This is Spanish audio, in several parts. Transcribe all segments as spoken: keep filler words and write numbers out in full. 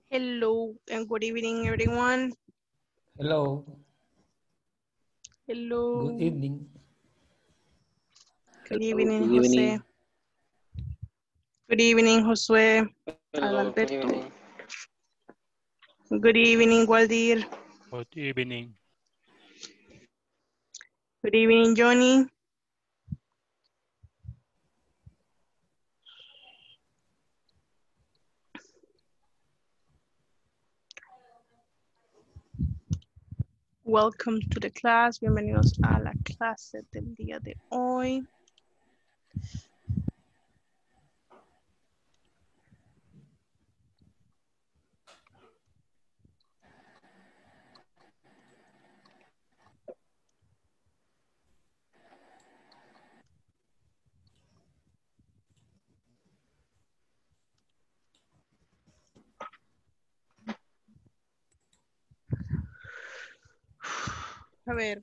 Hello and good evening, everyone. Hello. Hello. Good evening. Good Hello, evening, good Jose. evening. Good evening, Josue. Hello, good Adalberto. evening. Good evening, Waldir. Good evening. Good evening, Johnny. Welcome to the class. Bienvenidos a la clase del día de hoy. A ver.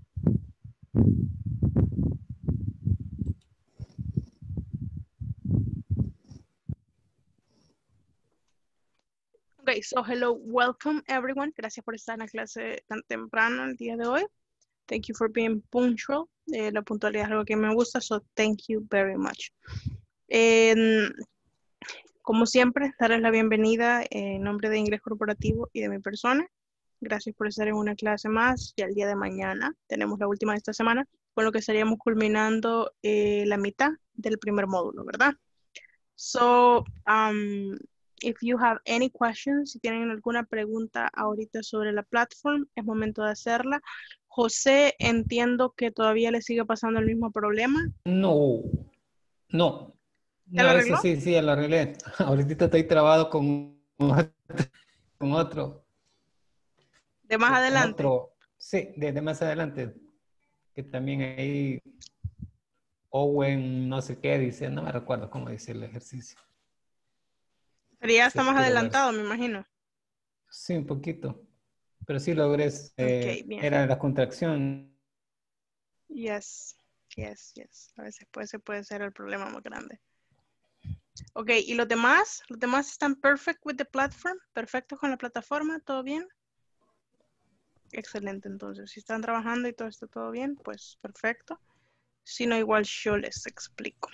Okay, so hello, welcome everyone. Gracias por estar en la clase tan temprano el día de hoy. Thank you for being punctual. Eh, la puntualidad es algo que me gusta, so thank you very much. Eh, como siempre, darles la bienvenida en nombre de Inglés Corporativo y de mi persona. Gracias por estar en una clase más. Ya el día de mañana tenemos la última de esta semana, con lo que estaríamos culminando eh, la mitad del primer módulo, ¿verdad? So, um, if you have any questions, si tienen alguna pregunta ahorita sobre la plataforma, es momento de hacerla. José, entiendo que todavía le sigue pasando el mismo problema. No, no. ¿Ya lo No, eso arregló? sí, sí, ya lo arreglé. Ahorita estoy trabado con otro. Con otro, De más con adelante. otro. Sí, desde más adelante. Que también ahí Owen, no sé qué dice, no me recuerdo cómo dice el ejercicio. Pero ya está Sí, más quiero ver. adelantado, me imagino. Sí, un poquito. Pero sí logré. Eh, Ok, bien. era la contracción. Yes, yes, yes. A veces puede, ese puede ser el problema más grande. Ok, ¿y los demás? ¿Los demás están perfect with the platform? ¿Perfectos con la plataforma? ¿Todo bien? Excelente, entonces. Si están trabajando y todo está todo bien, pues perfecto. Si no, igual yo les explico.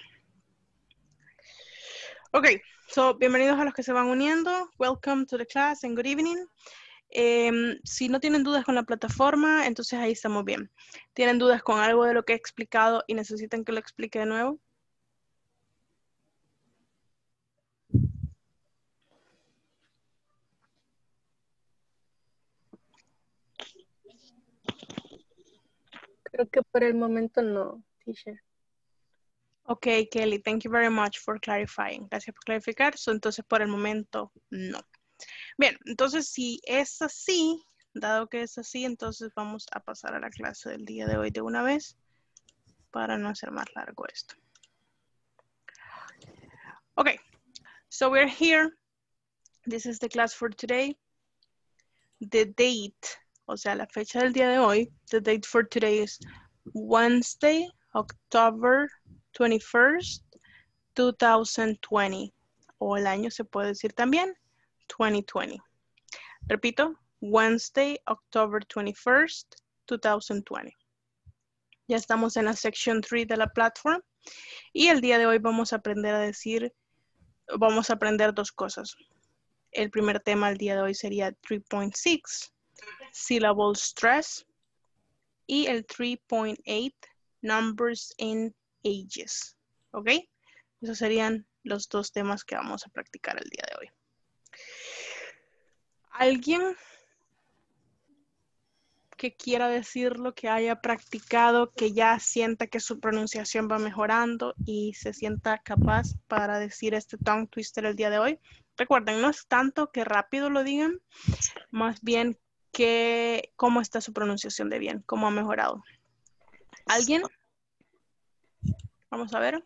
Ok, so, bienvenidos a los que se van uniendo. Welcome to the class and good evening. Eh, si no tienen dudas con la plataforma, entonces ahí estamos bien. ¿Tienen dudas con algo de lo que he explicado y necesitan que lo explique de nuevo? Creo que por el momento no, teacher. Ok, Kelly, thank you very much for clarifying. Gracias por clarificar. So, entonces, por el momento, no. Bien, entonces, si es así, dado que es así, entonces vamos a pasar a la clase del día de hoy de una vez para no hacer más largo esto. Okay, so we're here. This is the class for today. The date, o sea, la fecha del día de hoy, the date for today is Wednesday, October twenty-first, two thousand twenty. O el año se puede decir también, twenty twenty. Repito, Wednesday, October twenty-first, two thousand twenty. Ya estamos en la section three de la platform y el día de hoy vamos a aprender a decir, vamos a aprender dos cosas. El primer tema del día de hoy sería three point six, syllable stress, y el three point eight, numbers in ages. ¿Ok? Esos serían los dos temas que vamos a practicar el día de hoy. ¿Alguien que quiera decirlo, que haya practicado, que ya sienta que su pronunciación va mejorando y se sienta capaz para decir este tongue twister el día de hoy? Recuerden, no es tanto que rápido lo digan, más bien que cómo está su pronunciación de bien, cómo ha mejorado. ¿Alguien? Vamos a ver.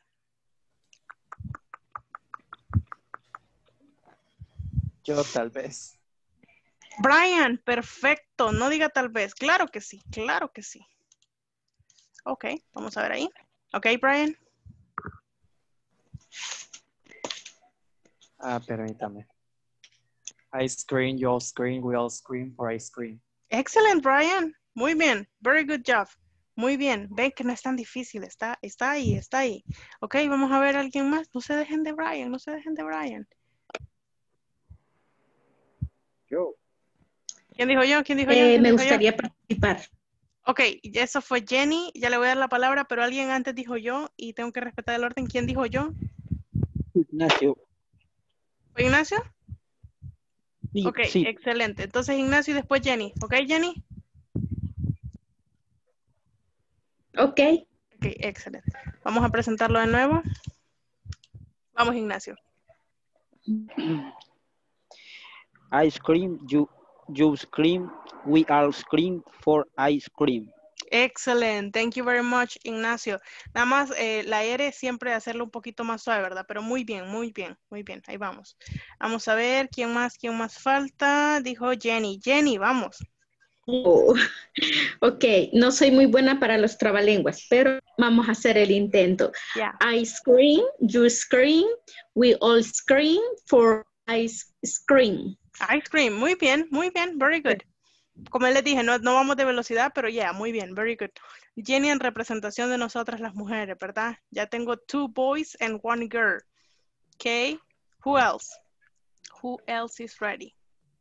Yo tal vez. Brian, perfecto. No diga tal vez. Claro que sí, claro que sí. Ok, vamos a ver ahí. Ok, Brian. Ah, permítame. I scream, you all scream, we all scream for ice cream. Excellent, Brian. Muy bien. Very good job. Muy bien. Ven que no es tan difícil. Está, está ahí, está ahí. Ok, vamos a ver a alguien más. No se dejen de Brian, no se dejen de Brian. Yo. ¿Quién dijo yo? ¿Quién dijo yo? Eh, ¿Quién me dijo gustaría participar. yo? Ok, eso fue Jenny. Ya le voy a dar la palabra, pero alguien antes dijo yo y tengo que respetar el orden. ¿Quién dijo yo? Ignacio. ¿Fue Ignacio? Sí, Ok, sí. excelente. Entonces Ignacio y después Jenny. ¿Ok, Jenny? Ok. Ok, excelente. Vamos a presentarlo de nuevo. Vamos, Ignacio. Ice cream, you, you scream, we all scream for ice cream. Excelente, thank you very much, Ignacio. Nada más eh, la R siempre hacerlo un poquito más suave, ¿verdad? Pero muy bien, muy bien, muy bien. Ahí vamos. Vamos a ver quién más, quién más falta. Dijo Jenny. Jenny, vamos. Oh, ok, no soy muy buena para los trabalenguas, pero vamos a hacer el intento. Ya. I scream, you scream, we all scream for ice cream. Ice cream, muy bien, muy bien, very good. Como les dije, no, no vamos de velocidad, pero ya, yeah, muy bien, very good. Jenny en representación de nosotras las mujeres, ¿verdad? Ya tengo two boys and one girl. Okay, who else? Who else is ready?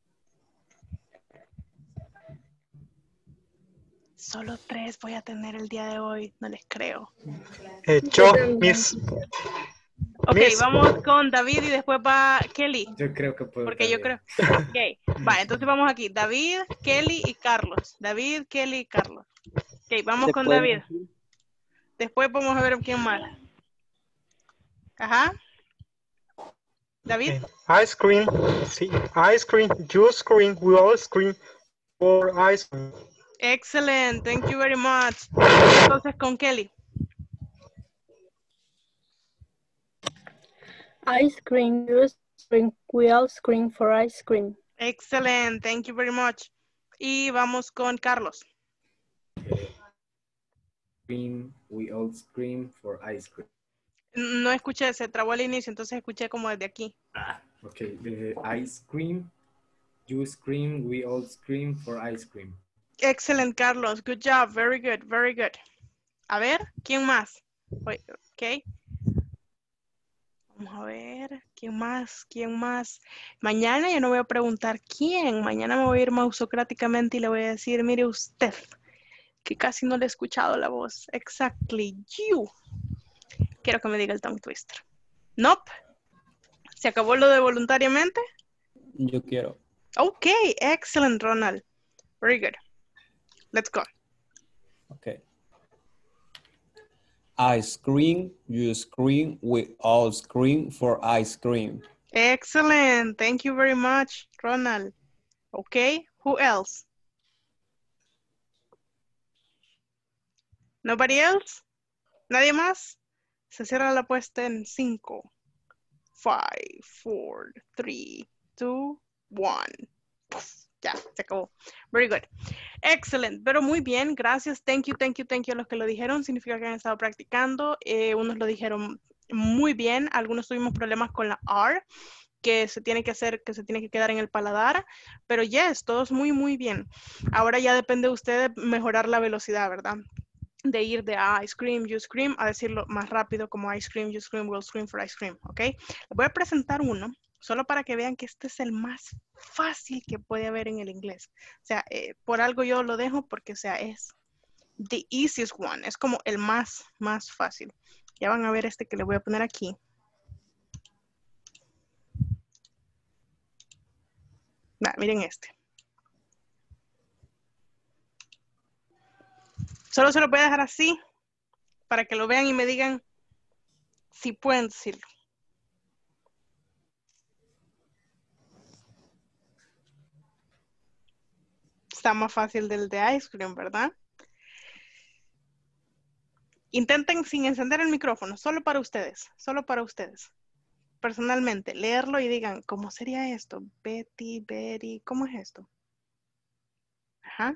Solo tres voy a tener el día de hoy, no les creo. Eh, yo, Miss. Ok, Miss. vamos con David y después va Kelly. Yo creo que puedo. Porque yo creo. Ok, va, entonces vamos aquí. David, Kelly y Carlos. David, Kelly y Carlos. Ok, vamos ¿Se con puede David. decir? Después vamos a ver quién más. Ajá. David. Eh, ice cream, sí. Ice cream, you scream, we all scream for ice cream. Excellent, thank you very much. Entonces con Kelly. Ice cream, you scream, we all scream for ice cream. Excellent, thank you very much. Y vamos con Carlos. Scream, we all scream for ice cream. No escuché, se trabó al inicio, entonces escuché como desde aquí. Ah, ok. Uh, ice cream, you scream, we all scream for ice cream. Excellent, Carlos. Good job. Very good, very good. A ver, ¿quién más? Ok. Vamos a ver, ¿quién más? ¿Quién más? Mañana yo no voy a preguntar quién. Mañana me voy a ir mausocráticamente y le voy a decir, mire usted, que casi no le he escuchado la voz. Exactly, you. Quiero que me diga el tongue twister. Nope. ¿Se acabó lo de voluntariamente? Yo quiero. Ok, excellent, Ronald. Very good. Let's go. Okay. I scream, you scream, we all scream for ice cream. Excellent. Thank you very much, Ronald. Okay, who else? Nobody else? ¿Nadie más? Se cierra la puesta en cinco, five, four, three, two, one. Puf, ya, se acabó. Very good. Excellent, pero muy bien, gracias. Thank you, thank you, thank you a los que lo dijeron. Significa que han estado practicando. Eh, unos lo dijeron muy bien. Algunos tuvimos problemas con la R, que se tiene que hacer, que se tiene que quedar en el paladar. Pero yes, todos muy, muy bien. Ahora ya depende de ustedes mejorar la velocidad, ¿verdad? De ir de ah, ice cream, you scream, a decirlo más rápido como ice cream, you scream, we'll scream for ice cream, ¿ok? Les voy a presentar uno, solo para que vean que este es el más fácil que puede haber en el inglés. O sea, eh, por algo yo lo dejo porque, o sea, es the easiest one, es como el más, más fácil. Ya van a ver este que le voy a poner aquí. Nah, miren este. Solo se lo voy a dejar así para que lo vean y me digan si pueden decirlo. Está más fácil del de ice cream, ¿verdad? Intenten sin encender el micrófono, solo para ustedes, solo para ustedes. Personalmente, leerlo y digan, ¿cómo sería esto? Betty, Betty, ¿cómo es esto? Ajá.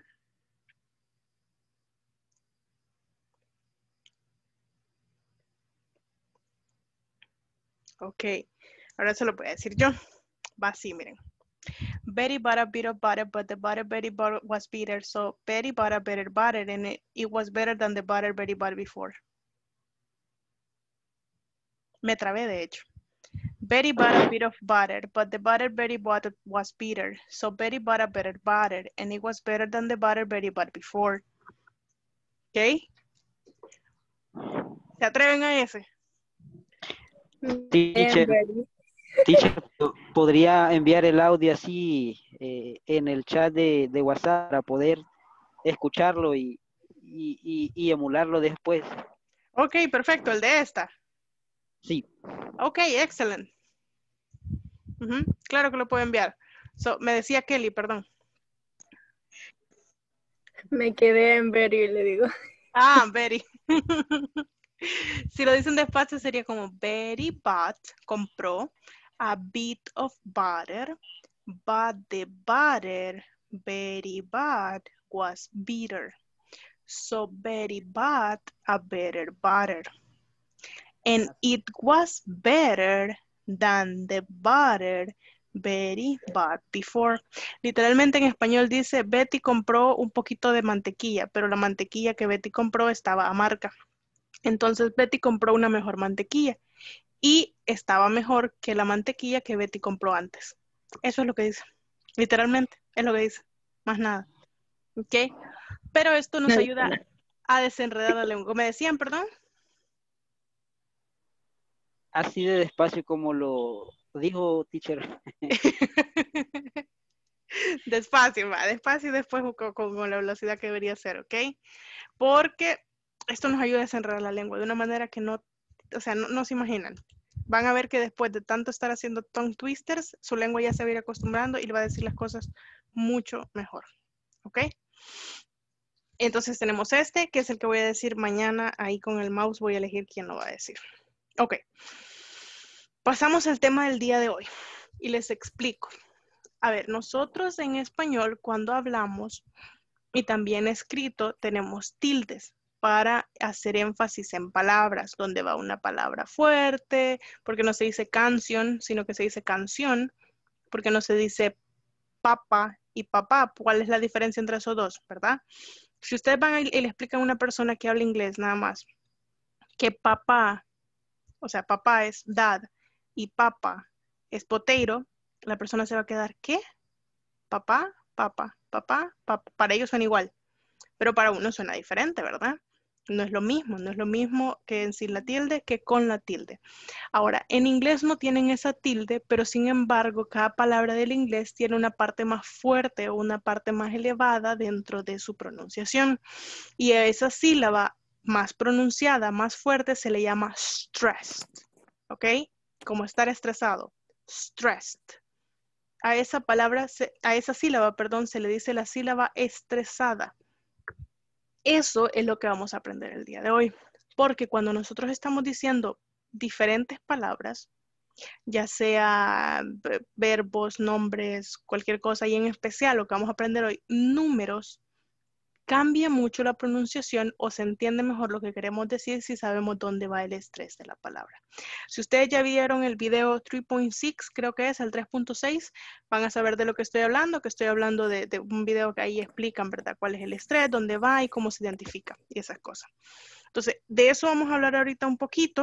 Ok, ahora se lo voy a decir yo. Va así, miren. Betty bought a bit of butter, but the butter Betty bought was bitter. So Betty bought a better butter, and it, it was better than the butter Betty bought before. Me trabé, de hecho. Betty bought a bit of butter, but the butter Betty bought was bitter. So Betty bought a better butter, and it was better than the butter Betty bought before. ¿Ok? ¿Se atreven a ese? Teacher, teacher, ¿podría enviar el audio así eh, en el chat de, de WhatsApp para poder escucharlo y, y, y, y emularlo después? Ok, perfecto, el de esta. Sí. Ok, excelente. Uh-huh. Claro que lo puedo enviar. So, me decía Kelly, perdón. Me quedé en Betty y le digo. Ah, Betty. Si lo dicen despacio sería como Betty bought, compró, a bit of butter, but the butter Betty bought was bitter. So Betty bought a better butter. And it was better than the butter Betty bought before. Literalmente en español dice, Betty compró un poquito de mantequilla, pero la mantequilla que Betty compró estaba amarga. Entonces Betty compró una mejor mantequilla y estaba mejor que la mantequilla que Betty compró antes. Eso es lo que dice. Literalmente es lo que dice. Más nada. ¿Ok? Pero esto nos ayuda a desenredar la lengua. ¿Me decían, perdón? Así de despacio como lo dijo teacher. Despacio, va, despacio y después con, con la velocidad que debería ser, ¿ok? Porque esto nos ayuda a desenredar la lengua de una manera que no, o sea, no, no se imaginan. Van a ver que después de tanto estar haciendo tongue twisters, su lengua ya se va a ir acostumbrando y le va a decir las cosas mucho mejor, ¿ok? Entonces tenemos este, que es el que voy a decir mañana. Ahí con el mouse voy a elegir quién lo va a decir. Ok. Pasamos al tema del día de hoy y les explico. A ver, nosotros en español cuando hablamos y también escrito tenemos tildes para hacer énfasis en palabras, donde va una palabra fuerte, porque no se dice canción, sino que se dice canción, porque no se dice papa y papá. ¿Cuál es la diferencia entre esos dos, verdad? Si ustedes van y le explican a una persona que habla inglés nada más, que papá, o sea, papá es dad y papa es potato, la persona se va a quedar, ¿qué? Papá, papá, papá, papá. Para ellos suena igual, pero para uno suena diferente, ¿verdad? No es lo mismo, no es lo mismo que en sin la tilde que con la tilde. Ahora, en inglés no tienen esa tilde, pero sin embargo, cada palabra del inglés tiene una parte más fuerte o una parte más elevada dentro de su pronunciación. Y a esa sílaba más pronunciada, más fuerte, se le llama stressed, ¿ok? Como estar estresado, stressed. A esa palabra, a esa sílaba, perdón, se le dice la sílaba estresada. Eso es lo que vamos a aprender el día de hoy, porque cuando nosotros estamos diciendo diferentes palabras, ya sea verbos, nombres, cualquier cosa, y en especial lo que vamos a aprender hoy, números, cambia mucho la pronunciación o se entiende mejor lo que queremos decir si sabemos dónde va el estrés de la palabra. Si ustedes ya vieron el video tres punto seis, creo que es el tres punto seis, van a saber de lo que estoy hablando, que estoy hablando de, de un video que ahí explican, ¿verdad? Cuál es el estrés, dónde va y cómo se identifica y esas cosas. Entonces, de eso vamos a hablar ahorita un poquito.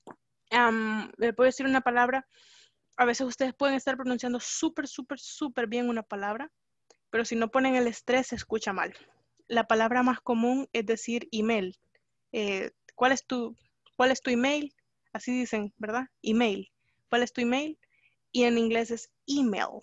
Um, les puedo decir una palabra. A veces ustedes pueden estar pronunciando súper, súper, súper bien una palabra, pero si no ponen el estrés se escucha mal. La palabra más común es decir email. Eh, ¿cuál es tu, cuál es tu email? Así dicen, ¿verdad? Email. ¿Cuál es tu email? Y en inglés es email.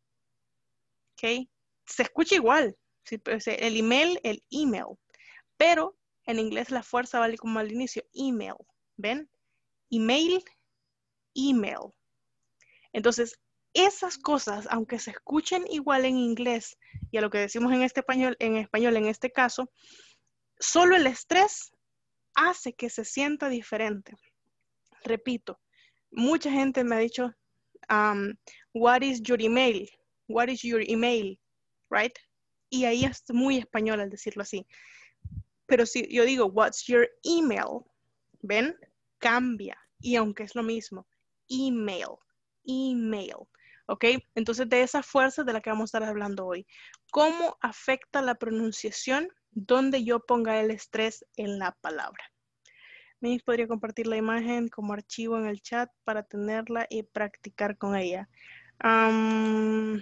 ¿Ok? Se escucha igual. ¿Sí? El email, el email. Pero en inglés la fuerza vale como al inicio. Email. ¿Ven? Email, email. Entonces, esas cosas, aunque se escuchen igual en inglés y a lo que decimos en este español, en español en este caso, solo el estrés hace que se sienta diferente. Repito, mucha gente me ha dicho, um, what is your email? What is your email? Right? Y ahí es muy español al decirlo así. Pero si yo digo, what's your email? ¿Ven? Cambia. Y aunque es lo mismo, email, email. ¿Ok? Entonces, de esa fuerza de la que vamos a estar hablando hoy. ¿Cómo afecta la pronunciación donde yo ponga el estrés en la palabra? Miss podría compartir la imagen como archivo en el chat para tenerla y practicar con ella. Um,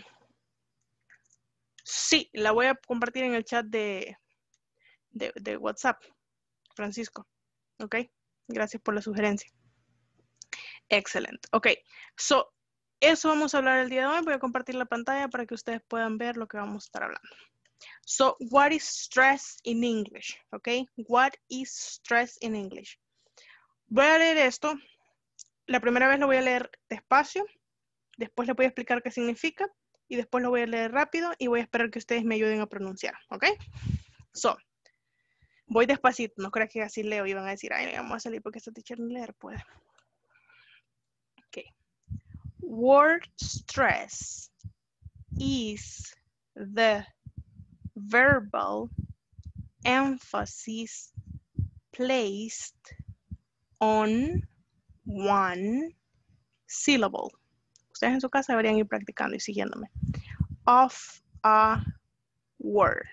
sí, la voy a compartir en el chat de, de, de WhatsApp, Francisco. ¿Ok? Gracias por la sugerencia. Excelente. Ok, so, eso vamos a hablar el día de hoy. Voy a compartir la pantalla para que ustedes puedan ver lo que vamos a estar hablando. So, what is stress in English? Ok, what is stress in English? Voy a leer esto. La primera vez lo voy a leer despacio. Después les voy a explicar qué significa. Y después lo voy a leer rápido y voy a esperar que ustedes me ayuden a pronunciar. Ok, so, voy despacito. No creo que así leo y van a decir, ay, vamos a salir porque esta teacher ni leer puede. Ok. Word stress is the verbal emphasis placed on one syllable. Ustedes en su casa deberían ir practicando y siguiéndome. Of a word.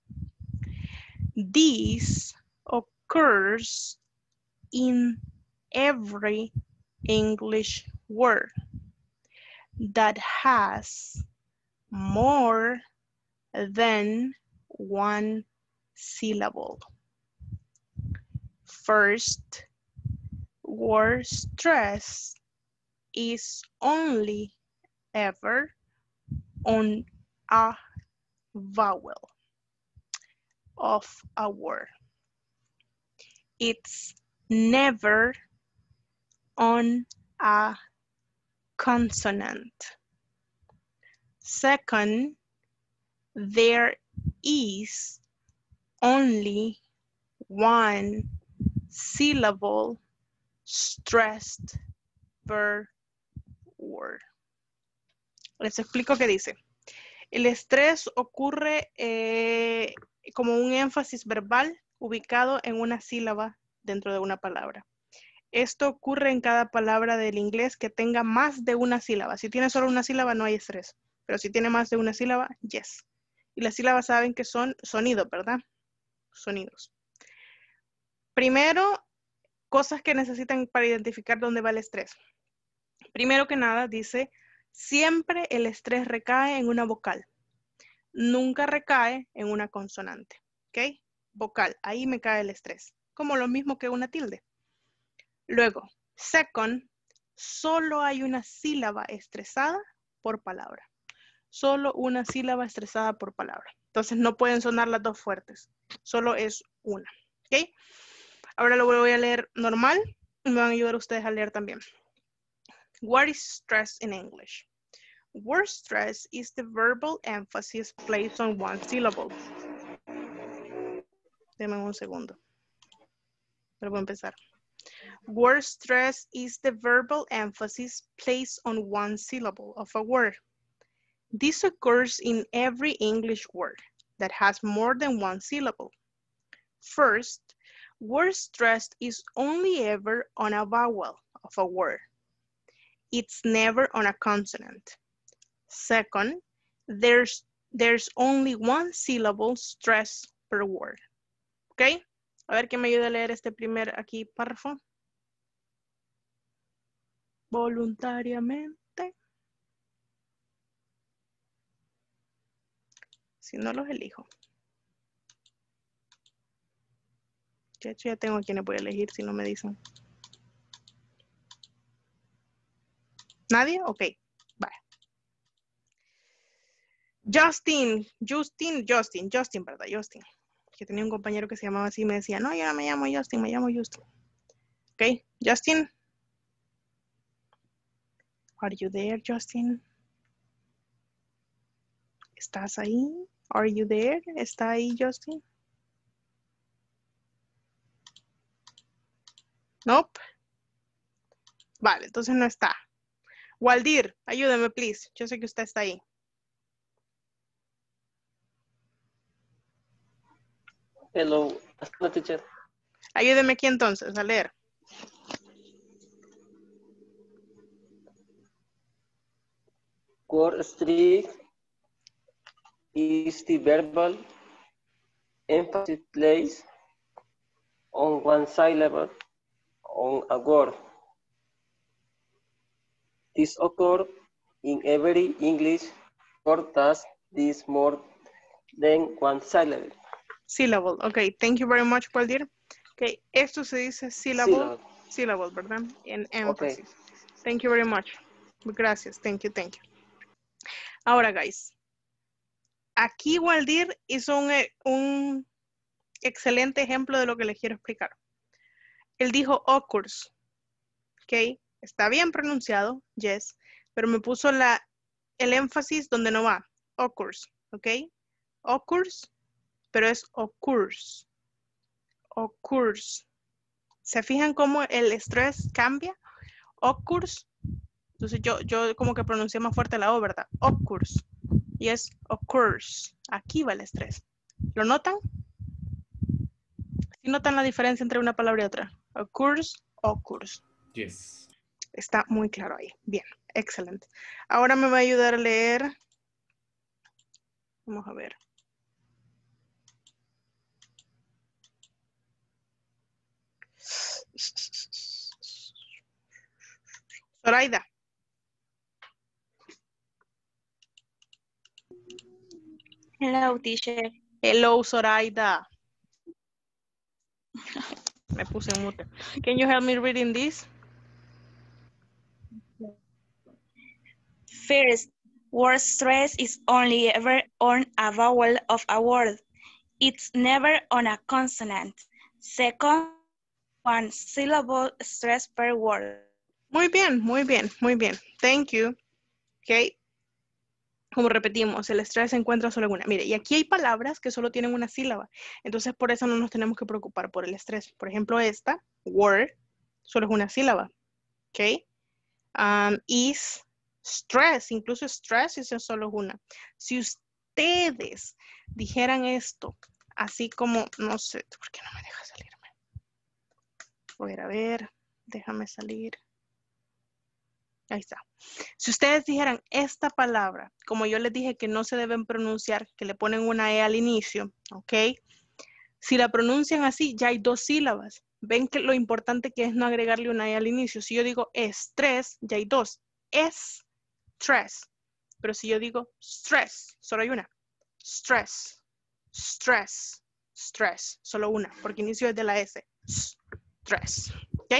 This occurs in every English word that has more than one syllable. First, word stress is only ever on a vowel of a word. It's never on a consonant. Second, there is only one syllable stressed per word. Les explico qué dice. El estrés ocurre eh, como un énfasis verbal ubicado en una sílaba dentro de una palabra. Esto ocurre en cada palabra del inglés que tenga más de una sílaba. Si tiene solo una sílaba no hay estrés, pero si tiene más de una sílaba, yes. Y las sílabas saben que son sonidos, ¿verdad? Sonidos. Primero, cosas que necesitan para identificar dónde va el estrés. Primero que nada, dice, siempre el estrés recae en una vocal. Nunca recae en una consonante. ¿Ok? Vocal, ahí me cae el estrés. Como lo mismo que una tilde. Luego, second, solo hay una sílaba estresada por palabra. Solo una sílaba estresada por palabra. Entonces no pueden sonar las dos fuertes. Solo es una. ¿Ok? Ahora lo voy a leer normal y me van a ayudar ustedes a leer también. What is stress in English? Word stress is the verbal emphasis placed on one syllable. Denme un segundo. Pero voy a empezar. Word stress is the verbal emphasis placed on one syllable of a word. This occurs in every English word that has more than one syllable. First, word stress is only ever on a vowel of a word. It's never on a consonant. Second, there's, there's only one syllable stress per word. ¿Ok? A ver, ¿quién me ayuda a leer este primer aquí párrafo? Voluntariamente. Si no los elijo. De hecho, ya tengo a quienes voy a elegir si no me dicen. ¿Nadie? Ok. Vale. Justin, Justin, Justin, Justin, ¿verdad? Justin. Que tenía un compañero que se llamaba así y me decía, no, yo no me llamo Justin, me llamo Justin. Ok, Justin. Are you there, Justin? ¿Estás ahí? Are you there? ¿Está ahí, Justin? Nope. Vale, entonces no está. Waldir, ayúdame, please. Yo sé que usted está ahí. Hello, hello teacher. Ayúdeme aquí entonces a leer. word streak is the verbal emphasis placed on one syllable on a word. This occurs in every English word that is more than one syllable. Syllable. Ok, thank you very much, Waldir. Ok, esto se dice syllable. Syllable. Syllable, ¿verdad? En Okay. énfasis. Thank you very much. Gracias. Thank you, thank you. Ahora, guys. Aquí Waldir hizo un, eh, un excelente ejemplo de lo que les quiero explicar. Él dijo occurs. Ok, está bien pronunciado, yes, pero me puso la, el énfasis donde no va. Occurs, ok. Occurs, pero es occurs. Occurs. ¿Se fijan cómo el estrés cambia? Occurs. Entonces yo, yo como que pronuncié más fuerte la O, ¿verdad? Occurs. Y es occurs. Aquí va el estrés. ¿Lo notan? ¿Sí notan la diferencia entre una palabra y otra? Occurs, occurs. Yes. Está muy claro ahí. Bien, excelente. Ahora me va a ayudar a leer. Vamos a ver. Zoraida. Hello, teacher. Hello, Zoraida. Me puse en mute. Can you help me reading this? First, word stress is only ever on a vowel of a word. It's never on a consonant. Second, one syllable stress per word. Muy bien, muy bien, muy bien. Thank you. Ok. Como repetimos, el estrés se encuentra solo en una. Mire, y aquí hay palabras que solo tienen una sílaba. Entonces, por eso no nos tenemos que preocupar por el estrés. Por ejemplo, esta, word, solo es una sílaba. Ok. Um, is, stress, incluso stress es solo una. Si ustedes dijeran esto, así como, no sé, ¿por qué no me deja salirme? A ver, a ver, déjame salir. Ahí está. Si ustedes dijeran esta palabra, como yo les dije que no se deben pronunciar, que le ponen una E al inicio, ¿ok? Si la pronuncian así, ya hay dos sílabas. Ven que lo importante que es no agregarle una E al inicio. Si yo digo estrés, ya hay dos. Es stress. Pero si yo digo stress, solo hay una. Stress, stress, stress. Solo una, porque inicio es de la S. Stress. ¿Ok?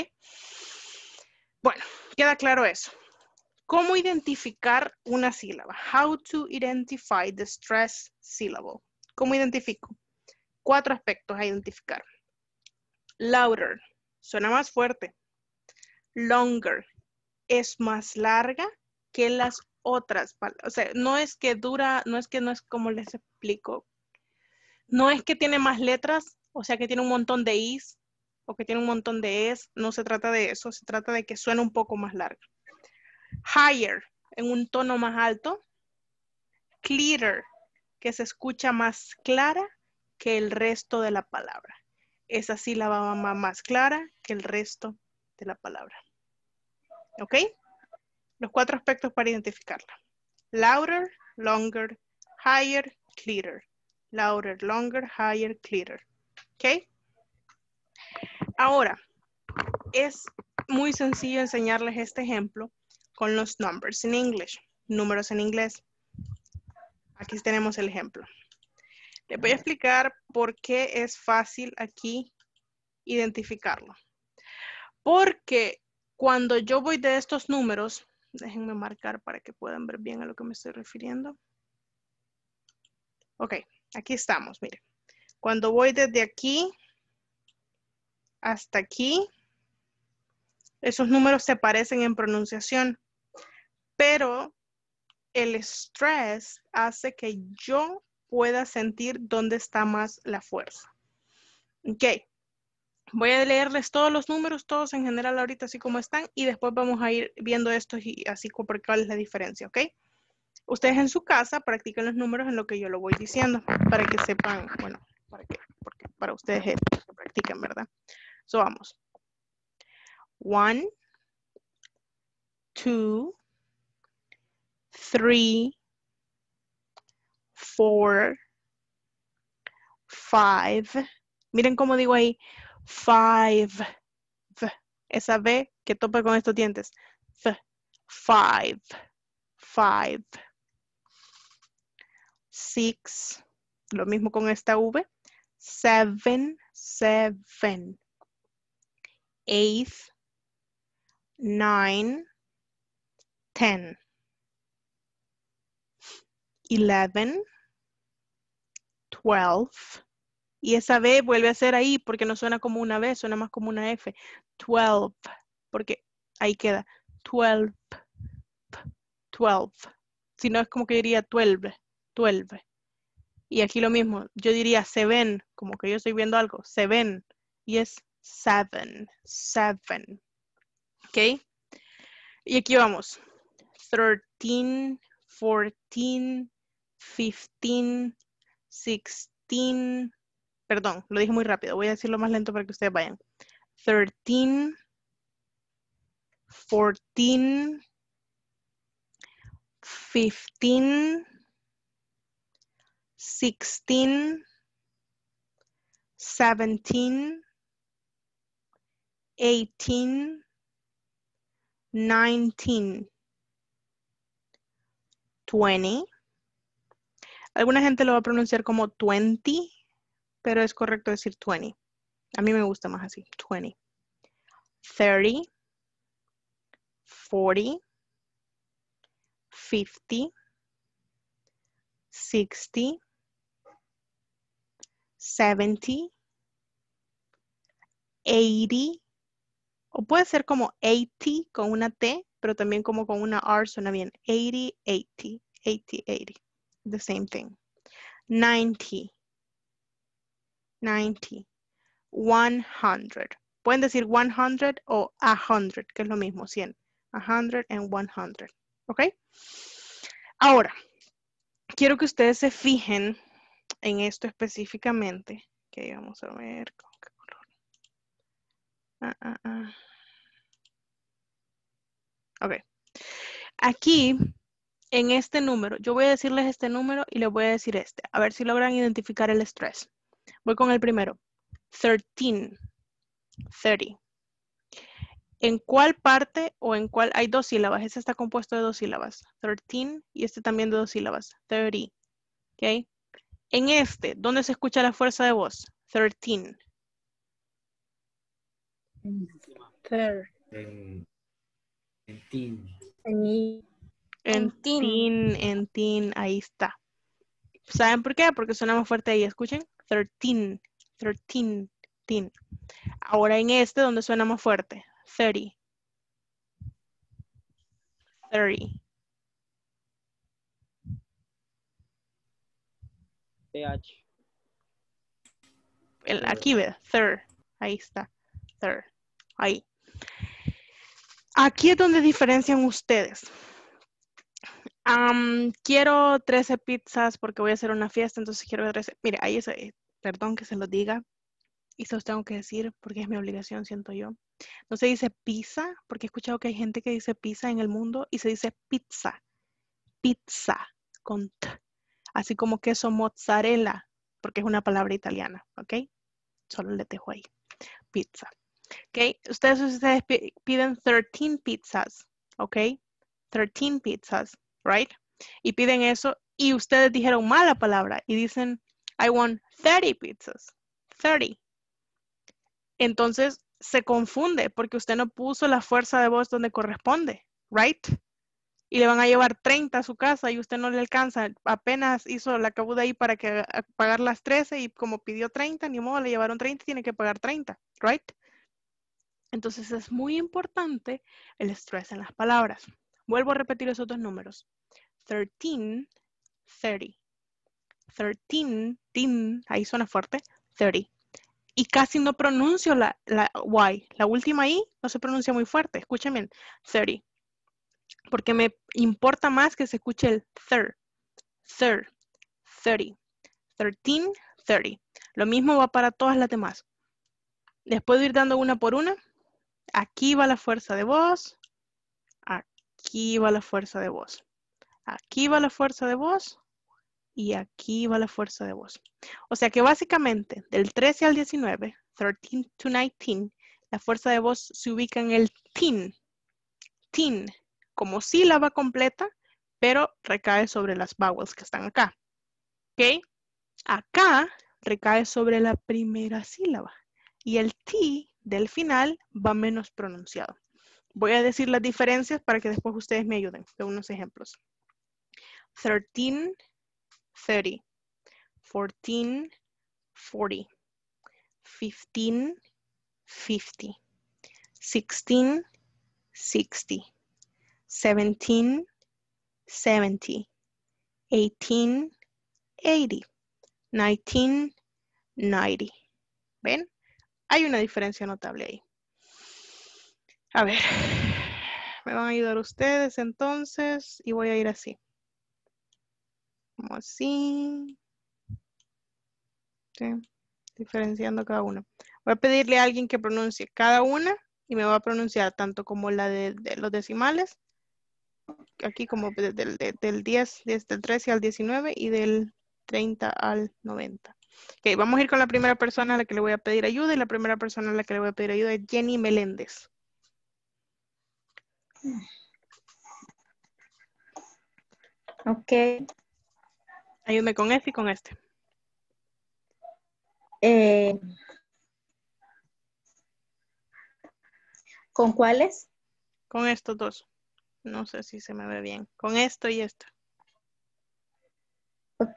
Bueno, queda claro eso. ¿Cómo identificar una sílaba? How to identify the stress syllable. ¿Cómo identifico? Cuatro aspectos a identificar. Louder, suena más fuerte. Longer, es más larga que las otras palabras. O sea, no es que dura, no es que no es como les explico. No es que tiene más letras, o sea que tiene un montón de is, o que tiene un montón de es. No se trata de eso, se trata de que suena un poco más larga. Higher, en un tono más alto. Clearer, que se escucha más clara que el resto de la palabra. Esa sílaba va más clara que el resto de la palabra. ¿Ok? Los cuatro aspectos para identificarla. Louder, longer, higher, clearer. Louder, longer, higher, clearer. ¿Ok? Ahora, es muy sencillo enseñarles este ejemplo con los numbers in English. Números en inglés. Aquí tenemos el ejemplo. Les voy a explicar por qué es fácil aquí identificarlo. Porque cuando yo voy de estos números, déjenme marcar para que puedan ver bien a lo que me estoy refiriendo. Ok, aquí estamos, miren. Cuando voy desde aquí hasta aquí, esos números se parecen en pronunciación, pero el estrés hace que yo pueda sentir dónde está más la fuerza. Ok. Voy a leerles todos los números, todos en general ahorita así como están, y después vamos a ir viendo estos y así por cuál es la diferencia, ¿ok? Ustedes en su casa practiquen los números en lo que yo lo voy diciendo, para que sepan, bueno, para que, porque para ustedes es para que practiquen, ¿verdad? So, vamos. One, two, three, four, five. Miren cómo digo ahí, five. F, esa B que topa con estos dientes. F, five, five. Six, lo mismo con esta V. Seven, seven. Eight, nine, ten. Eleven, twelve. Y esa B vuelve a ser ahí porque no suena como una B, suena más como una F. twelve, porque ahí queda. twelve, twelve. Si no es como que diría twelve, twelve. Y aquí lo mismo, yo diría seven, como que yo estoy viendo algo. Seven, y es seven, seven. ¿Ok? Y aquí vamos. thirteen, fourteen, fifteen, sixteen. Perdón, lo dije muy rápido. Voy a decirlo más lento para que ustedes vayan. thirteen, fourteen, fifteen, sixteen, seventeen, eighteen, nineteen, twenty. Alguna gente lo va a pronunciar como twenty, pero es correcto decir twenty. A mí me gusta más así, twenty. thirty, forty, fifty, sixty, seventy, eighty, o puede ser como eighty con una T, pero también como con una R suena bien. eighty, eighty, eighty, eighty. The same thing. ninety, ninety, one hundred. Pueden decir one hundred o one hundred, que es lo mismo, cien. one hundred and one hundred. ¿Ok? Ahora, quiero que ustedes se fijen en esto específicamente. Ok, vamos a ver con qué color. Ah, ah, ah. Ok. Aquí, en este número, yo voy a decirles este número y les voy a decir este. A ver si logran identificar el estrés. Voy con el primero. thirteen. thirty. ¿En cuál parte o en cuál? Hay dos sílabas. Este está compuesto de dos sílabas. thirteen y este también de dos sílabas. thirty. ¿Ok? En este, ¿dónde se escucha la fuerza de voz? thirteen. Third. En, en teen. En En teen, en teen, ahí está. ¿Saben por qué? Porque suena más fuerte ahí. Escuchen. thirteen, thirteen, teen. Ahora en este, ¿dónde suena más fuerte? thirty. thirty. T H. El, aquí ve, third. Ahí está. Third. Ahí. Aquí es donde diferencian ustedes. Um, quiero trece pizzas porque voy a hacer una fiesta, entonces quiero trece. Mire, ahí es, eh, perdón que se los diga, y se los tengo que decir porque es mi obligación, siento yo. No se dice pizza, porque he escuchado que hay gente que dice pizza en el mundo y se dice pizza. Pizza con T. Así como queso mozzarella, porque es una palabra italiana, ¿ok? Solo le dejo ahí. Pizza. ¿Ok? Ustedes, ustedes piden thirteen pizzas, ¿ok? thirteen pizzas, right? Y piden eso y ustedes dijeron mala palabra y dicen, I want thirty pizzas. thirty. Entonces se confunde porque usted no puso la fuerza de voz donde corresponde, right? Y le van a llevar treinta a su casa y usted no le alcanza. Apenas hizo la cabuda ahí para que pagar las trece y como pidió treinta, ni modo, le llevaron treinta y tiene que pagar treinta, right? Entonces es muy importante el estrés en las palabras. Vuelvo a repetir esos dos números. thirteen, thirty. thirteen, tin, ahí suena fuerte, thirty. Y casi no pronuncio la, la Y. La última I no se pronuncia muy fuerte. Escuchen bien, thirty. Porque me importa más que se escuche el third, third, thirty. thirteen, thirty. Lo mismo va para todas las demás. Les puedo ir dando una por una. Aquí va la fuerza de voz. Aquí va la fuerza de voz. Aquí va la fuerza de voz y aquí va la fuerza de voz. O sea que básicamente del trece al diecinueve, thirteen to nineteen, la fuerza de voz se ubica en el tin, tin, como sílaba completa, pero recae sobre las vowels que están acá. ¿Ok? Acá recae sobre la primera sílaba y el T del final va menos pronunciado. Voy a decir las diferencias para que después ustedes me ayuden de unos ejemplos. thirteen, thirty. fourteen, forty. fifteen, fifty. sixteen, sixty. seventeen, seventy. eighteen, eighty. nineteen, ninety. ¿Ven? Hay una diferencia notable ahí. A ver, me van a ayudar ustedes entonces y voy a ir así. Como así. Sí, diferenciando cada una. Voy a pedirle a alguien que pronuncie cada una y me va a pronunciar tanto como la de, de los decimales, aquí como de, de, de, del diez, desde el trece al diecinueve y del treinta al noventa. Ok, vamos a ir con la primera persona a la que le voy a pedir ayuda y la primera persona a la que le voy a pedir ayuda es Jenny Meléndez. Ok. Ayúdame con este y con este. Eh, ¿Con cuáles? Con estos dos. No sé si se me ve bien. Con esto y esto. Ok.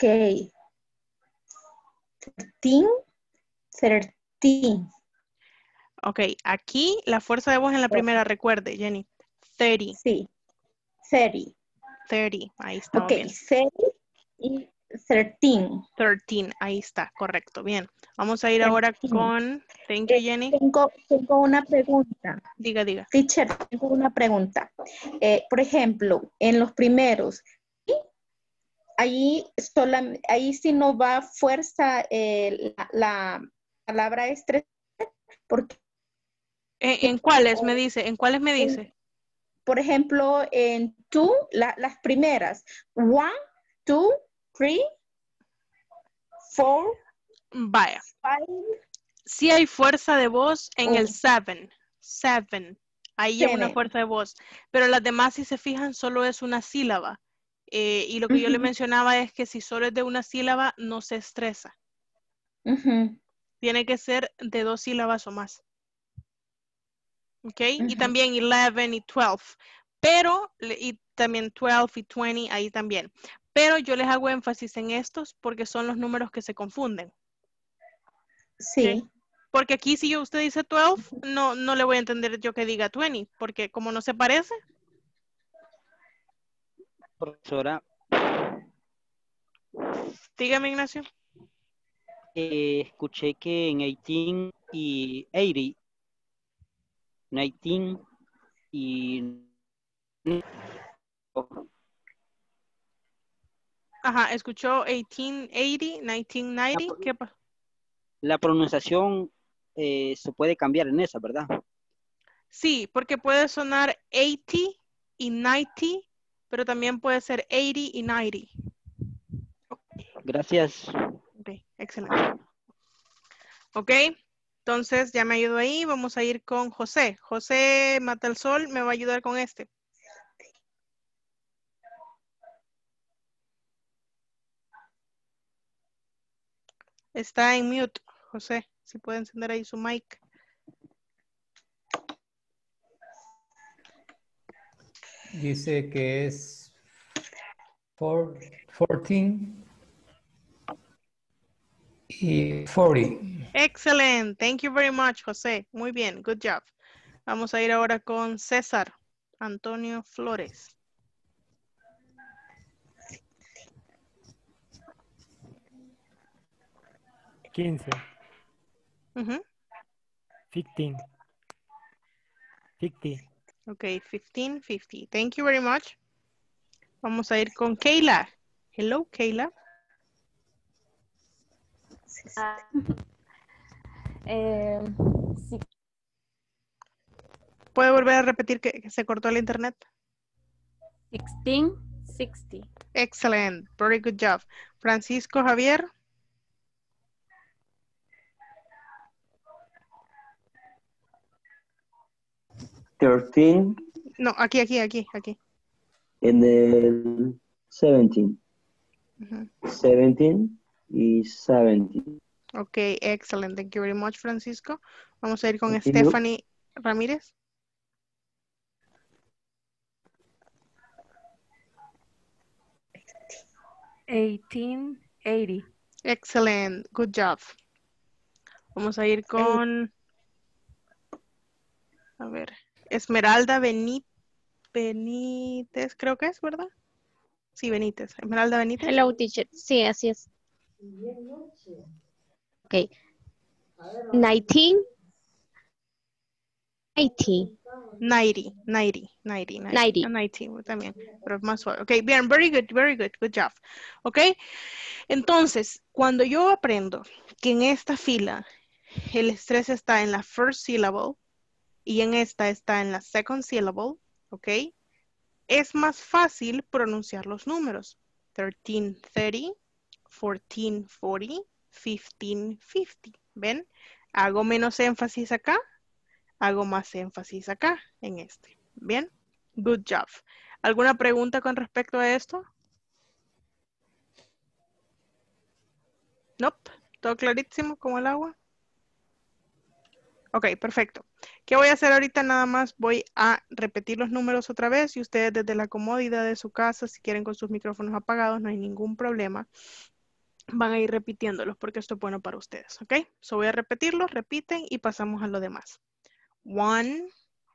thirteen, thirteen. Ok, aquí la fuerza de voz en la primera, recuerde, Jenny. thirty. Sí. thirty. thirty, ahí estaba Ok, bien. thirty y thirteen. thirteen, ahí está, correcto, bien. Vamos a ir ahora con, thank you, Eh, Jenny. tengo, tengo una pregunta. Diga, diga. Teacher, tengo una pregunta. Eh, por ejemplo, en los primeros, ahí, sola, ahí sí no va fuerza eh, la, la palabra estresar, porque ¿En, en cuáles me dice? ¿En cuáles me dice? por ejemplo, en two, la, las primeras, one, two, three, four, Vaya. five. Sí hay fuerza de voz en Oh. el seven. seven. Ahí hay una Seven. fuerza de voz. Pero las demás, si se fijan, solo es una sílaba. Eh, y lo que yo le Ujú. mencionaba es que si solo es de una sílaba, no se estresa. Ujú. Tiene que ser de dos sílabas o más. ¿Ok? Y Ujú. también eleven y twelve. Pero, le- y también twelve y twenty, ahí también. Pero yo les hago énfasis en estos porque son los números que se confunden. Sí. ¿Ok? Porque aquí si yo, usted dice twelve, no, no le voy a entender yo que diga veinte, porque como no se parece. Profesora, Dígame, Ignacio. eh, escuché que en eighteen y eighty, nineteen y... Ajá, escuchó eighteen eighty, nineteen ninety. ¿Qué pasa? La pronunciación eh, se puede cambiar en esa, ¿verdad? Sí, porque puede sonar eighty y ninety, pero también puede ser eighty y ninety. Gracias. Ok, excelente. Ok, entonces ya me ayudó ahí. Vamos a ir con José. José Mata el Sol me va a ayudar con este. Está en mute, José. Si puede encender ahí su mic. Dice que es four, fourteen y forty. Excellent. Thank you very much, José. Muy bien. Good job. Vamos a ir ahora con César Antonio Flores. quince. Uh-huh. fifteen. fifty. Ok, fifteen fifty. Thank you very much. Vamos a ir con Kayla. Hello, Kayla. Eh, sí. ¿Puede volver a repetir que, que se cortó el internet? sixteen, sixty. Excellent. Very good job. Francisco Javier. thirteen. No, aquí, aquí, aquí, aquí. En el seventeen. Uh-huh. seventeen y seventeen. Ok, excellent. Thank you very much, Francisco. Vamos a ir con Thank you. Stephanie Ramírez. eighteen eighty. Excellent. Good job. Vamos a ir con... A ver. Esmeralda Beni- Benítez, creo que es, ¿verdad? Sí, Benítez. Esmeralda Benítez. Hello, teacher. Sí, así es. Ok. nineteen. eighty. ninety, ninety, ninety, ninety. Ah, ninety también, pero más suave. Ok, bien, very good, very good, good job. Ok, entonces, cuando yo aprendo que en esta fila el estrés está en la first syllable y en esta está en la second syllable, ok, es más fácil pronunciar los números. thirteen thirty, fourteen forty, fifteen fifty. ¿Ven? Hago menos énfasis acá. Hago más énfasis acá, en este. ¿Bien? Good job. ¿Alguna pregunta con respecto a esto? Nope. ¿Todo clarísimo como el agua? Ok, perfecto. ¿Qué voy a hacer ahorita? Nada más voy a repetir los números otra vez y ustedes desde la comodidad de su casa, si quieren con sus micrófonos apagados, no hay ningún problema. Van a ir repitiéndolos porque esto es bueno para ustedes, ¿ok? So voy a repetirlos, repiten y pasamos a lo demás. One,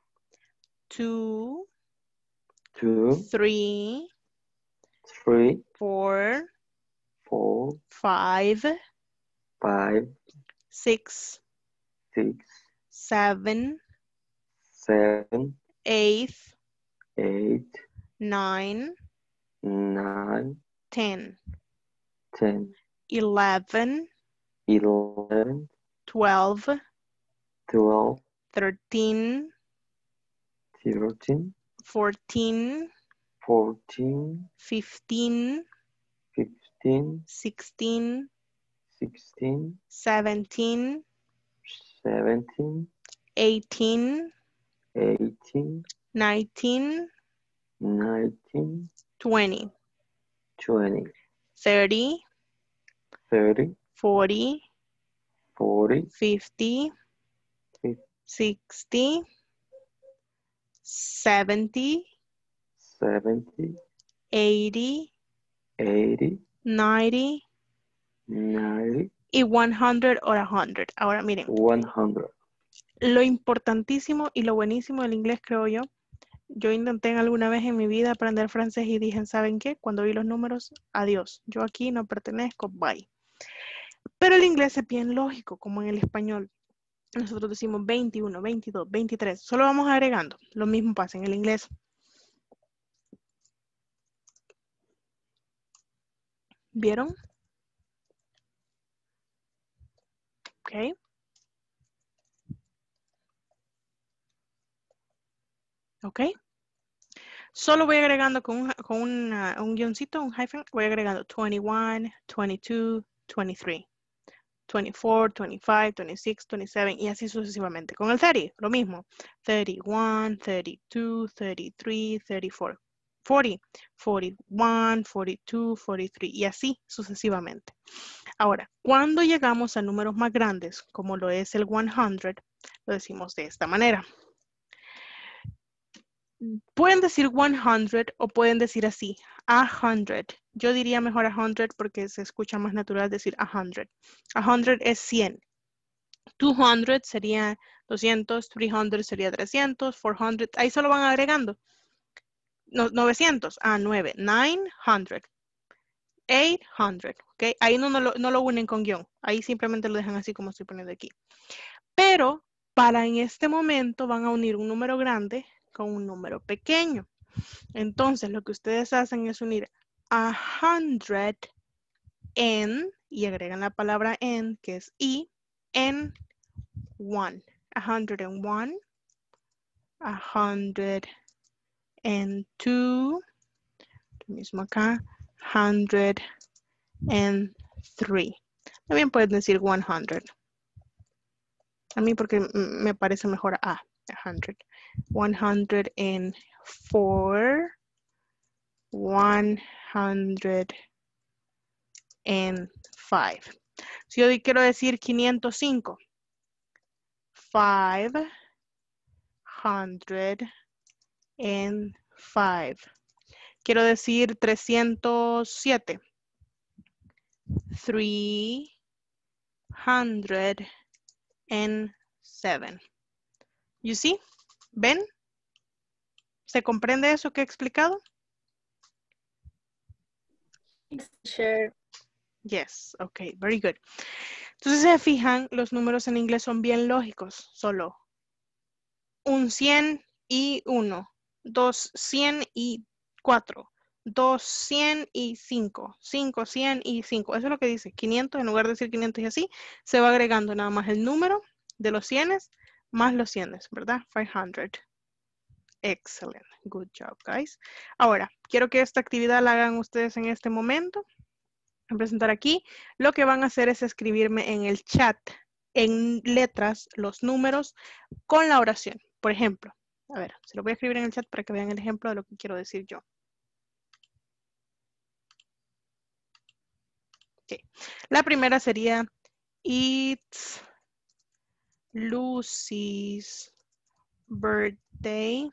two, Two, three, three, four, four, five, five, six, six, seven, seven, eight, eight, nine, nine, ten, ten, eleven, eleven, twelve, twelve, thirteen, thirteen, fourteen, fourteen, fifteen, fifteen, sixteen, sixteen, seventeen, seventeen, eighteen, eighteen, nineteen, nineteen, twenty, twenty, thirty, thirty, forty, forty, fifty, sixty, seventy, seventy, eighty, eighty, ninety, ninety, y one hundred o one hundred. Ahora miren, one hundred. lo importantísimo y lo buenísimo del inglés, creo yo, yo intenté alguna vez en mi vida aprender francés y dije, ¿saben qué? Cuando vi los números, adiós. Yo aquí no pertenezco, bye. Pero el inglés es bien lógico, como en el español. Nosotros decimos veintiuno, veintidós, veintitrés. Solo vamos agregando. Lo mismo pasa en el inglés. ¿Vieron? Ok. Ok. Solo voy agregando con, un, con una, un guioncito, un hyphen, voy agregando twenty-one, twenty-two, twenty-three, twenty-four, twenty-five, twenty-six, twenty-seven y así sucesivamente. Con el thirty, lo mismo. thirty-one, thirty-two, thirty-three, thirty-four, forty, forty-one, forty-two, forty-three y así sucesivamente. Ahora, cuando llegamos a números más grandes, como lo es el cien, lo decimos de esta manera. Pueden decir cien o pueden decir así, a hundred. Yo diría mejor a hundred porque se escucha más natural decir a hundred. A hundred es cien. doscientos sería doscientos, trescientos sería trescientos, cuatrocientos, ahí solo van agregando. No, novecientos, a nueve, novecientos, ochocientos, ¿ok? Ahí no, no, lo, no lo unen con guión, ahí simplemente lo dejan así como estoy poniendo aquí. Pero para en este momento van a unir un número grande con un número pequeño. Entonces, lo que ustedes hacen es unir a hundred en, y agregan la palabra en, que es i, en one. A hundred and one, a hundred and two, mismo acá, hundred and three. También pueden decir one hundred. A mí porque me parece mejor a hundred. one hundred and four. one hundred and five. Si yo quiero decir quinientos cinco. five hundred and five. Quiero decir trescientos siete. three hundred seven. You see? ¿Ven? ¿Se comprende eso que he explicado? Sure. Yes, okay, very good. Entonces, se fijan, los números en inglés son bien lógicos. Solo un cien y uno, dos cien y cuatro, dos cien y cinco, cinco cien y cinco. Eso es lo que dice, quinientos, en lugar de decir quinientos y así, se va agregando nada más el número de los cienes más los cienes, ¿verdad? quinientos. Excellent. Good job, guys. Ahora, quiero que esta actividad la hagan ustedes en este momento. Voy a presentar aquí. Lo que van a hacer es escribirme en el chat, en letras, los números con la oración. Por ejemplo, a ver, se lo voy a escribir en el chat para que vean el ejemplo de lo que quiero decir yo. Okay. La primera sería, it's Lucy's birthday.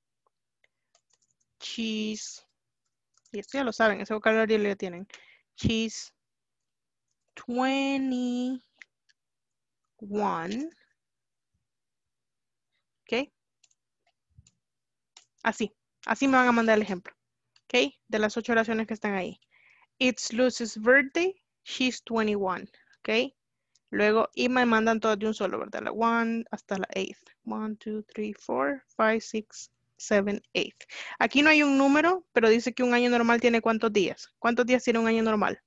She's, y esto ya lo saben, ese vocabulario lo tienen. She's twenty-one. ¿Ok? Así, así me van a mandar el ejemplo. ¿Ok? De las ocho oraciones que están ahí. It's Lucy's birthday. She's twenty-one. ¿Ok? Luego, y me mandan todas de un solo, ¿verdad? La one hasta la eighth. one, two, three, four, five, six, seven, eight. Aquí no hay un número, pero dice que un año normal tiene ¿cuántos días? ¿Cuántos días tiene un año normal?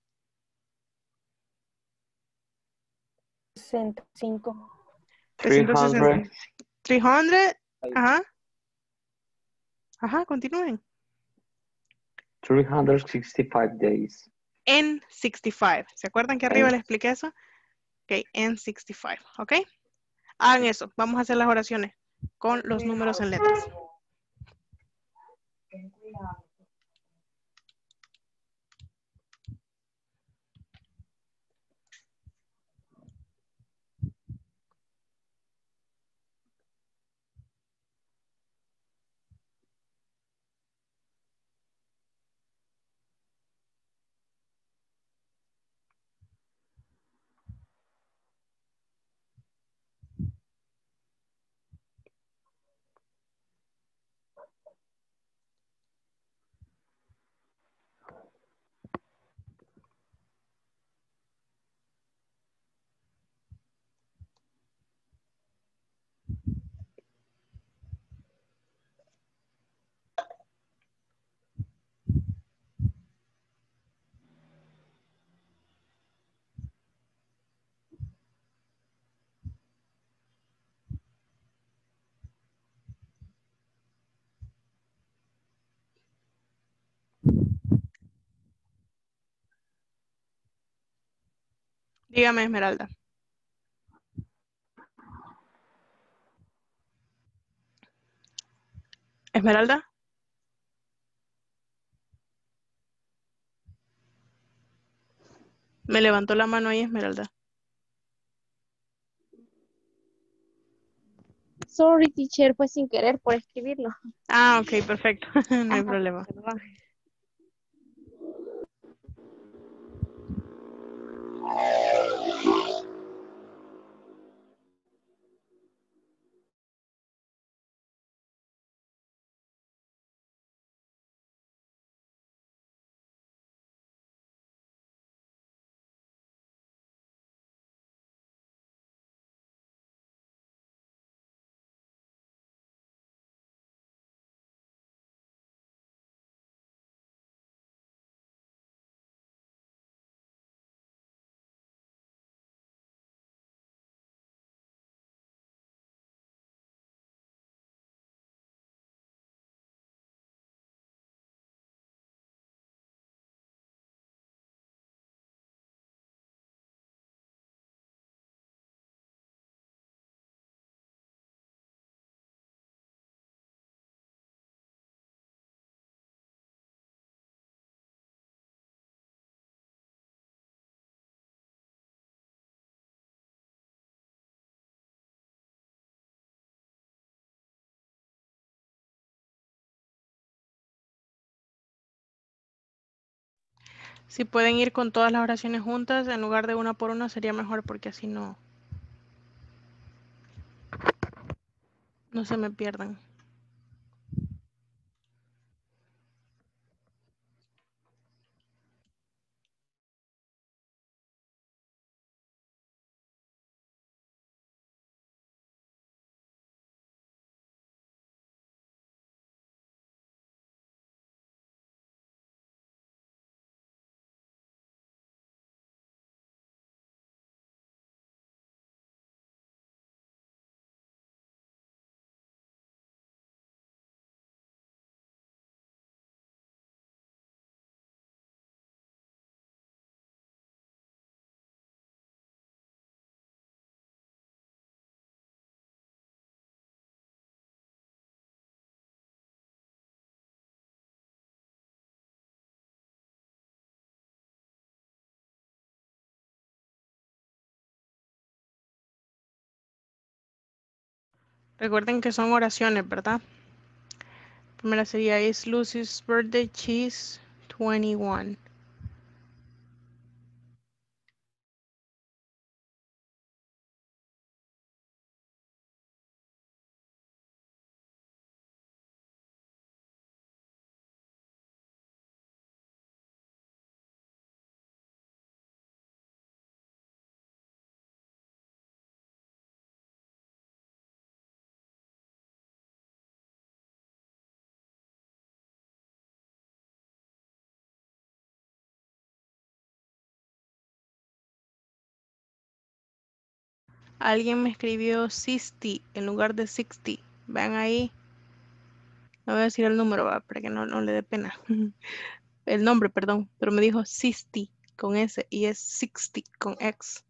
sesenta y cinco. trescientos sesenta. three hundred. trescientos. Ajá. Ajá, continúen. three hundred sixty-five days. En sesenta y cinco. ¿Se acuerdan que arriba En- les expliqué eso? Ok, en sesenta y cinco. ¿Ok? Hagan eso. Vamos a hacer las oraciones con los números en letras. Dígame, Esmeralda. Esmeralda. Me levantó la mano ahí, Esmeralda. Sorry, teacher, fue sin querer por escribirlo. Ah, ok, perfecto. No hay Ajá, problema. perdón. Si pueden ir con todas las oraciones juntas, en lugar de una por una, sería mejor porque así no, no se me pierdan. Recuerden que son oraciones, ¿verdad? Primera sería It's Lucy's birthday, she's twenty-one. Alguien me escribió sesenta en lugar de sesenta. Vean ahí. No voy a decir el número, ¿va? Para que no, no le dé pena. El nombre, perdón. Pero me dijo sesenta con S y es sesenta con X.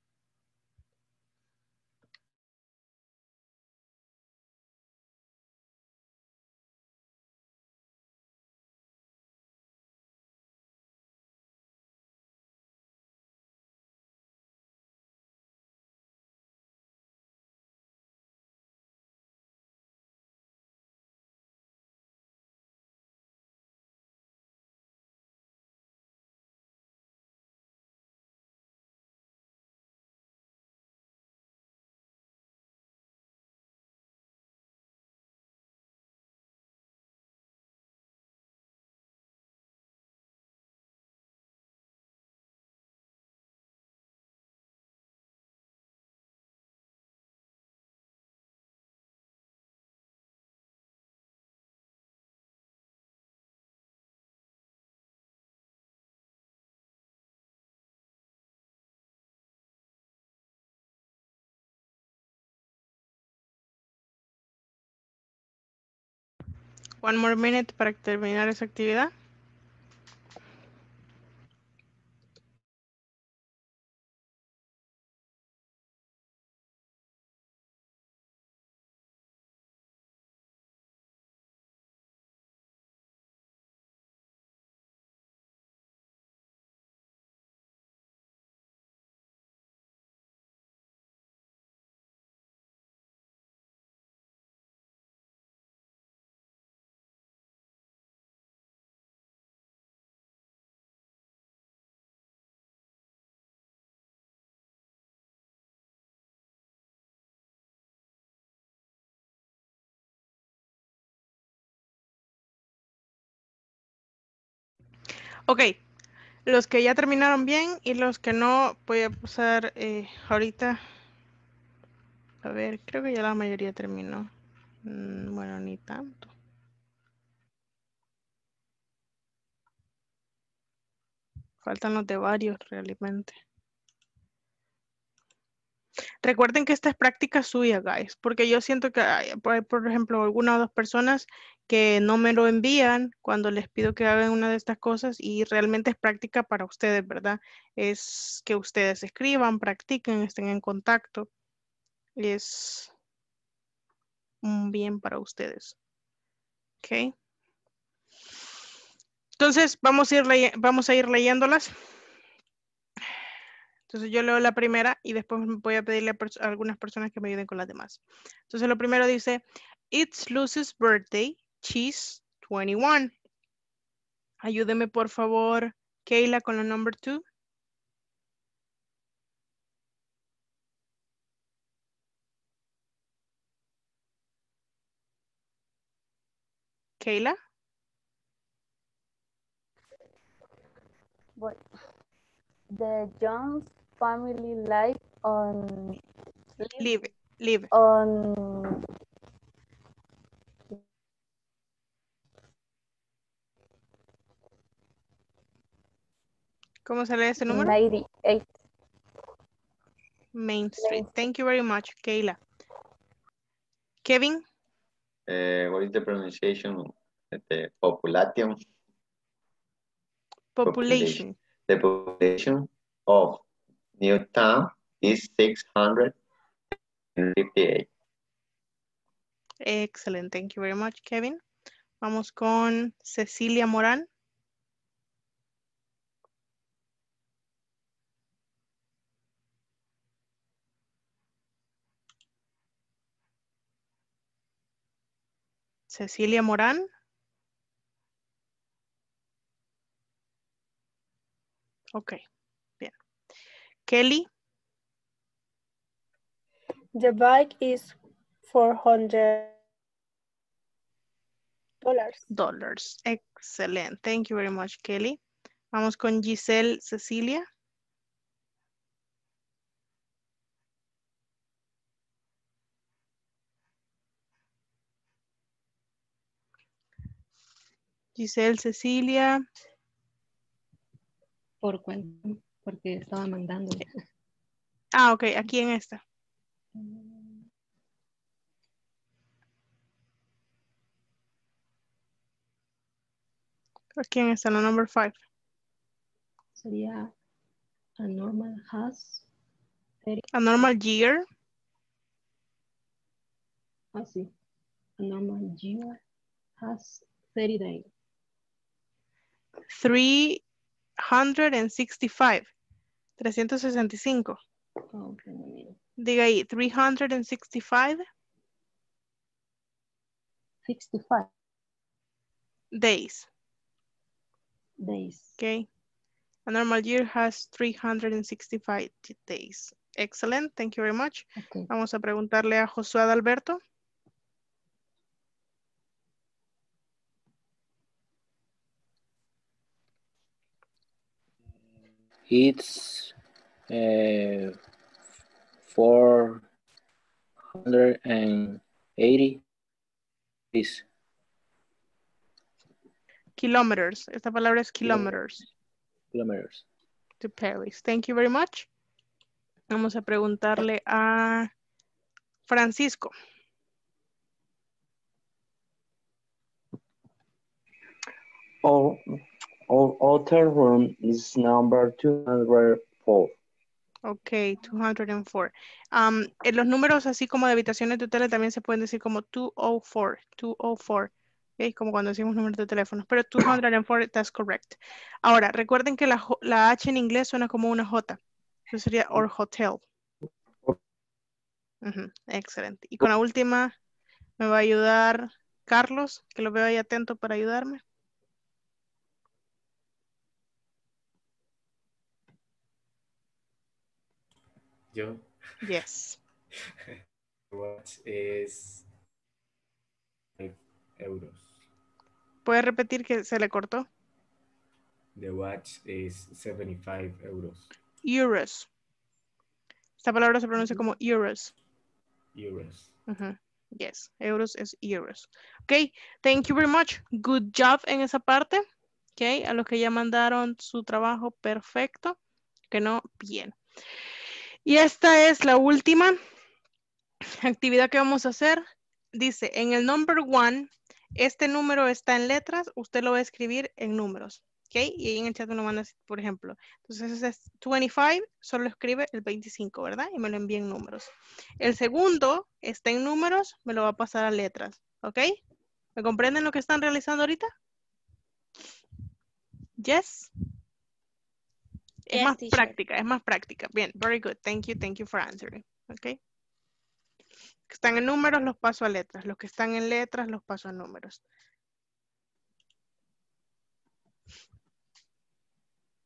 One more minute para terminar esa actividad. Ok, los que ya terminaron bien y los que no, voy a pasar eh, ahorita. A ver, creo que ya la mayoría terminó. Mm, bueno, ni tanto. Faltan los de varios realmente. Recuerden que esta es práctica suya, guys, porque yo siento que hay, por, por ejemplo, algunas o dos personas que no me lo envían cuando les pido que hagan una de estas cosas y realmente es práctica para ustedes, ¿verdad? Es que ustedes escriban, practiquen, estén en contacto. Es un bien para ustedes. ¿Ok? Entonces, vamos a ir, ley- vamos a ir leyéndolas. Entonces yo leo la primera y después voy a pedirle a, pers a algunas personas que me ayuden con las demás. Entonces lo primero dice, It's Lucy's birthday, she's twenty-one. Ayúdeme por favor Kayla con la number two. Kayla. But the Jones family live on Live, live. on ¿Cómo se lee ese número? ninety-eight. Main Street. Thank you very much, Kayla. Kevin. Uh, what is the pronunciation of the population? Population. The population of Newtown is six hundred fifty-eight. Excellent. Thank you very much, Kevin. Vamos con Cecilia Morán. Cecilia Morán. Ok, bien. Kelly. The bike is four hundred dollars. Dollars. Excellent. Thank you very much, Kelly. Vamos con Giselle Cecilia. Giselle Cecilia. Por cuenta, porque estaba mandando. Ah, ok, aquí en esta. Aquí en esta, la number five. Sería a normal has thirty. A normal year. Ah, sí. A normal year has thirty days. three hundred sixty-five. trescientos sesenta y cinco. Oh, okay, no, mira. Diga ahí, three hundred sixty-five sixty-five days. days. Okay. A normal year has three hundred sixty-five days. Excellent. Thank you very much. Okay. Vamos a preguntarle a Josué Adalberto. It's uh, four hundred eighty. Is Kilometers. Esta palabra es kilometers. kilometers. To Paris. Thank you very much. Vamos a preguntarle a Francisco. Our, our hotel room is number two hundred four. Ok, two hundred four. Um, en los números así como de habitaciones de hoteles también se pueden decir como two oh four, two oh four. Okay, como cuando decimos números de teléfonos. Pero two hundred four, that's correct. Ahora, recuerden que la, la H en inglés suena como una J. Eso sería our hotel. Uh-huh, excelente. Y con la última me va a ayudar Carlos, que lo veo ahí atento para ayudarme. Yo. Yes. Watch es five euros. ¿Puede repetir que se le cortó? The watch is seventy-five euros. Euros. Esta palabra se pronuncia como euros. Euros. Uh-huh. Yes, euros es euros. Ok, thank you very much. Good job en esa parte. Ok, a los que ya mandaron su trabajo, perfecto. Que no, bien. Y esta es la última actividad que vamos a hacer. Dice, en el number one, este número está en letras, usted lo va a escribir en números. ¿Ok? Y ahí en el chat me lo manda, por ejemplo. Entonces, ese es veinticinco, solo escribe el veinticinco, ¿verdad? Y me lo envía en números. El segundo está en números, me lo va a pasar a letras. ¿Ok? ¿Me comprenden lo que están realizando ahorita? Yes. Es Yes, más teacher. práctica, es más práctica. Bien, very good. Thank you, thank you for answering. ¿Ok? Los que están en números los paso a letras. Los que están en letras los paso a números.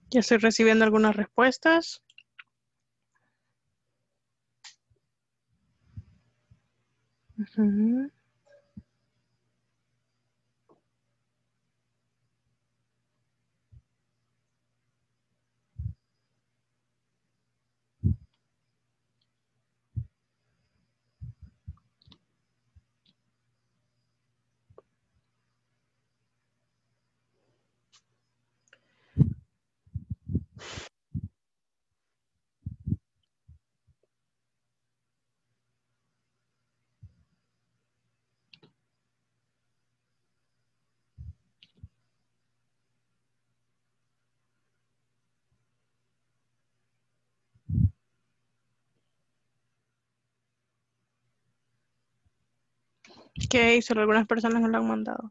Ya estoy recibiendo algunas respuestas. Ujú. Ok, solo algunas personas no lo han mandado.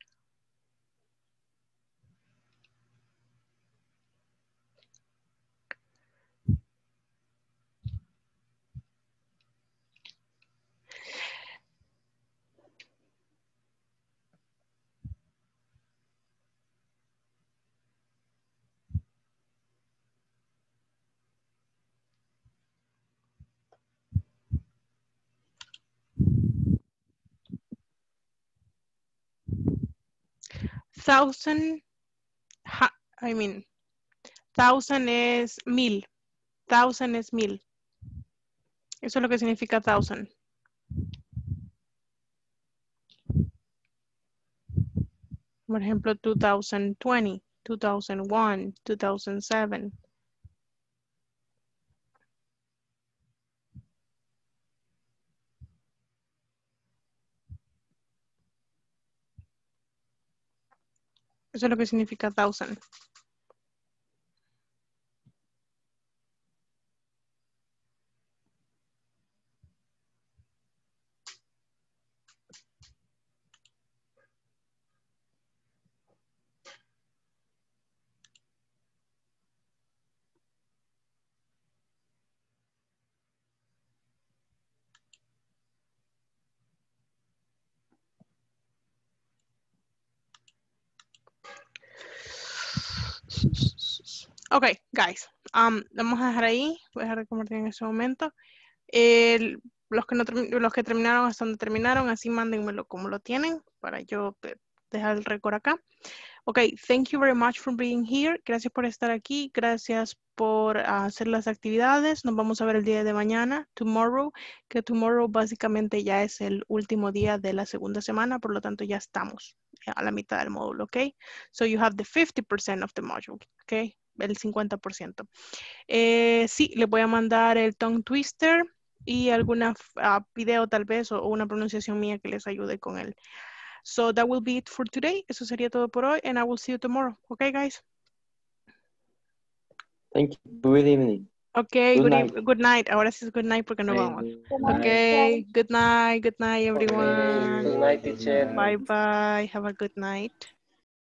Thousand, ha- I mean, thousand es mil. Thousand es mil. Eso es lo que significa thousand. Por ejemplo, two thousand twenty, two thousand one, two thousand seven. Eso es lo que significa thousand. Ok, guys. Um, vamos a dejar ahí. Voy a dejar de compartir en este momento. El- los, que no, termi- los que terminaron hasta donde terminaron, así mándenmelo como lo tienen para yo de- dejar el récord acá. Ok, thank you very much for being here. Gracias por estar aquí. Gracias por uh, hacer las actividades. Nos vamos a ver el día de mañana, tomorrow, que tomorrow básicamente ya es el último día de la segunda semana, por lo tanto ya estamos a la mitad del módulo, ok? So you have the fifty percent of the module, ok? El cincuenta por ciento. Eh, sí, les voy a mandar el tongue twister y alguna uh, video tal vez o, o una pronunciación mía que les ayude con él. So that will be it for today. Eso sería todo por hoy and I will see you tomorrow. Okay, guys? Thank you. Good evening. Okay, Good good, night. eve- good night. Ahora sí es good night porque nos vamos. Good night. Okay, good night, good night everyone. Good night, teacher. Bye bye. Have a good night.